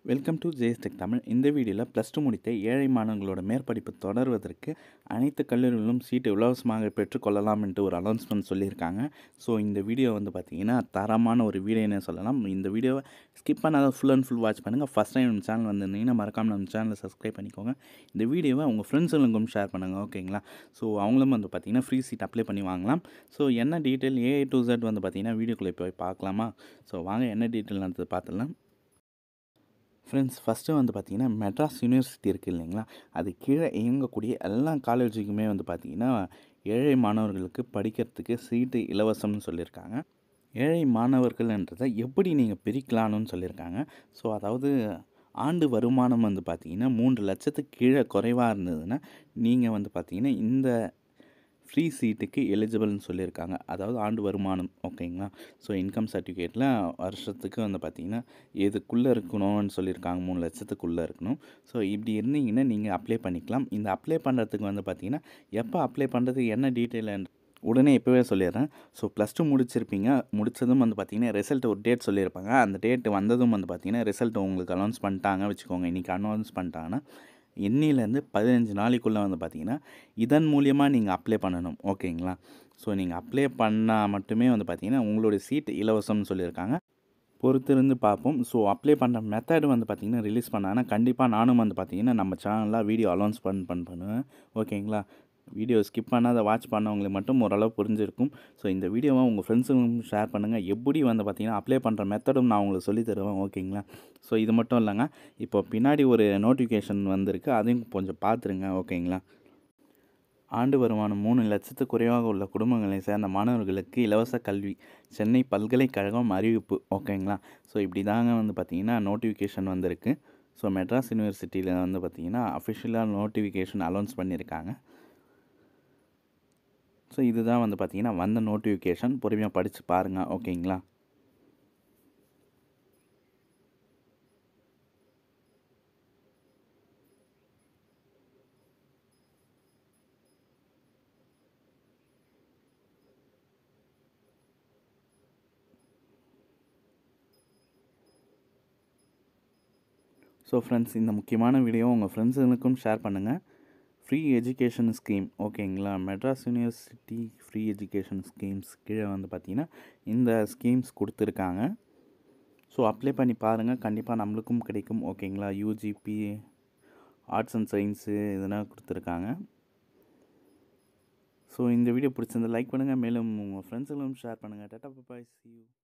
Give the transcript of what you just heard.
Welcome to ஜேஎஸ்டெக் Tamil. இந்த வீடியோவில் +2 முடித்த ஏழை மாணவர்களோட மேற்படிப்பு தொடர்வதற்கு அனைத்து கல்லூரிகளிலும் சீட்டு இலவசமாக பெற்றுக்கொள்ளலாம் என்று ஒரு அனௌன்ஸ்மெண்ட் சொல்லியிருக்காங்க. ஸோ இந்த வீடியோ பார்த்தீங்கன்னா தரமான ஒரு வீடியோன்னு சொல்லலாம். இந்த வீடியோவை ஸ்கிப் பண்ணாத ஃபுல் அண்ட் ஃபுல் வாட்ச் பண்ணுங்கள். ஃபஸ்ட் டைம் நம்ம சேனல் வந்திருந்தீங்கன்னா மறக்காமல் நம்ம சேனலை சப்ஸ்கிரைப் பண்ணிக்கோங்க. இந்த வீடியோவை உங்கள் ஃப்ரெண்ட்ஸுங்களுக்கும் ஷேர் பண்ணுங்கள், ஓகேங்களா? ஸோ அவங்களும் பார்த்தீங்கன்னா ஃப்ரீ சீட் அப்ளை பண்ணி வாங்கலாம். ஸோ என்ன டீட்டெயில் A to Z பார்த்தீங்கன்னா வீடியோக்குள்ளே போய் பார்க்கலாமா? ஸோ வாங்க என்ன டீட்டெயில்ன்றது பார்த்துடலாம். ஃப்ரெண்ட்ஸ், ஃபஸ்ட்டு பார்த்தீங்கன்னா மெட்ராஸ் யூனிவர்சிட்டி இருக்குது இல்லைங்களா, அது கீழே இயங்கக்கூடிய எல்லா காலேஜுக்குமே பார்த்தீங்கன்னா ஏழை மாணவர்களுக்கு படிக்கிறதுக்கு சீட்டு இலவசம்னு சொல்லியிருக்காங்க. ஏழை மாணவர்கள்ன்றதை எப்படி நீங்கள் பிரிக்கலான்னு சொல்லியிருக்காங்க. ஸோ அதாவது ஆண்டு வருமானம் பார்த்தீங்கன்னா 3 லட்சத்துக்கு கீழே குறைவாக இருந்ததுன்னா நீங்கள் பார்த்தீங்கன்னா இந்த ஃப்ரீ சீட்டுக்கு எலிஜிபிள்னு சொல்லியிருக்காங்க. அதாவது ஆண்டு வருமானம், ஓகேங்களா? ஸோ இன்கம் சர்டிஃபிகேட்டில் வருஷத்துக்கு பார்த்தீங்கன்னா எதுக்குள்ளே இருக்கணும்னு சொல்லியிருக்காங்க, 3 லட்சத்துக்குள்ளே இருக்கணும். ஸோ இப்படி இருந்தீங்கன்னா நீங்கள் அப்ளை பண்ணிக்கலாம். இந்த அப்ளை பண்ணுறதுக்கு பார்த்தீங்கன்னா எப்போ அப்ளை பண்ணுறது, என்ன டீட்டெயில் உடனே இப்போவே சொல்லிடுறேன். ஸோ +2 முடிச்சிருப்பீங்க. முடித்ததும் பார்த்தீங்கன்னா ரிசல்ட் ஒரு டேட் சொல்லியிருப்பாங்க. அந்த டேட் வந்ததும் பார்த்தீங்கன்னா ரிசல்ட் உங்களுக்கு அனௌன்ஸ் பண்ணிட்டாங்க வச்சுக்கோங்க. இன்றைக்கி அனௌன்ஸ் பண்ணிட்டாங்கன்னா இன்னிலேருந்து 15 நாளைக்குள்ளே பார்த்தீங்கன்னா இதன் மூலியமாக நீங்கள் அப்ளை பண்ணணும், ஓகேங்களா? ஸோ நீங்கள் அப்ளை பண்ணால் மட்டுமே பார்த்தீங்கன்னா உங்களுடைய சீட் இலவசம்னு சொல்லியிருக்காங்க. பொறுத்திருந்து பார்ப்போம். ஸோ அப்ளை பண்ணுற மெத்தட் பார்த்தீங்கன்னா ரிலீஸ் பண்ணாங்கன்னா கண்டிப்பாக நானும் பார்த்தீங்கன்னா நம்ம சேனலில் வீடியோ அனௌன்ஸ் பண்ணுவேன், ஓகேங்களா? வீடியோ ஸ்கிப் பண்ணாத வாட்ச் பண்ணவங்களுக்கு மட்டும் ஓரளவு புரிஞ்சிருக்கும். ஸோ இந்த வீடியோவை உங்கள் ஃப்ரெண்ட்ஸுங்களுக்கும் ஷேர் பண்ணுங்கள். எப்படி பார்த்தீங்கன்னா அப்ளை பண்ணுற மெத்தடும் நான் உங்களுக்கு சொல்லி தருவேன், ஓகேங்களா? ஸோ இது மட்டும் இல்லைங்க, இப்போ பின்னாடி ஒரு நோட்டிஃபிகேஷன் வந்திருக்கு, அதையும் கொஞ்சம் பார்த்துருங்க, ஓகேங்களா? ஆண்டு வருமானம் 3 லட்சத்துக்கு குறைவாக உள்ள குடும்பங்களை சேர்ந்த மாணவர்களுக்கு இலவச கல்வி, சென்னை பல்கலைக்கழகம் அறிவிப்பு, ஓகேங்களா? ஸோ இப்படி தாங்க பார்த்தீங்கன்னா நோட்டிஃபிகேஷன் வந்திருக்கு. ஸோ மெட்ராஸ் யூனிவர்சிட்டியில் பார்த்தீங்கன்னா அஃபிஷியலாக நோட்டிஃபிகேஷன் அனௌன்ஸ் பண்ணியிருக்காங்க. ஸோ இதுதான் பார்த்தீங்கன்னா வந்த நோட்டிஃபிகேஷன். பொறுமையாக படித்து பாருங்கள், ஓகேங்களா? ஸோ ஃப்ரெண்ட்ஸ், இந்த முக்கியமான வீடியோ உங்கள் ஃப்ரெண்ட்ஸுங்களுக்கும் ஷேர் பண்ணுங்கள். ஃப்ரீ எஜுகேஷன் ஸ்கீம், ஓகேங்களா? Madras university free education schemes கீழே பார்த்தீங்கன்னா இந்த ஸ்கீம்ஸ் கொடுத்துருக்காங்க. ஸோ அப்ளை பண்ணி பாருங்கள், கண்டிப்பாக நம்மளுக்கும் கிடைக்கும், ஓகேங்களா? UGP, ஆர்ட்ஸ் அண்ட் சயின்ஸு இதெல்லாம் கொடுத்துருக்காங்க. ஸோ இந்த வீடியோ பிடிச்சிருந்தா லைக் பண்ணுங்கள், மேலும் உங்கள் ஃப்ரெண்ட்ஸுங்களும் ஷேர் பண்ணுங்கள். Tata, bye, see you.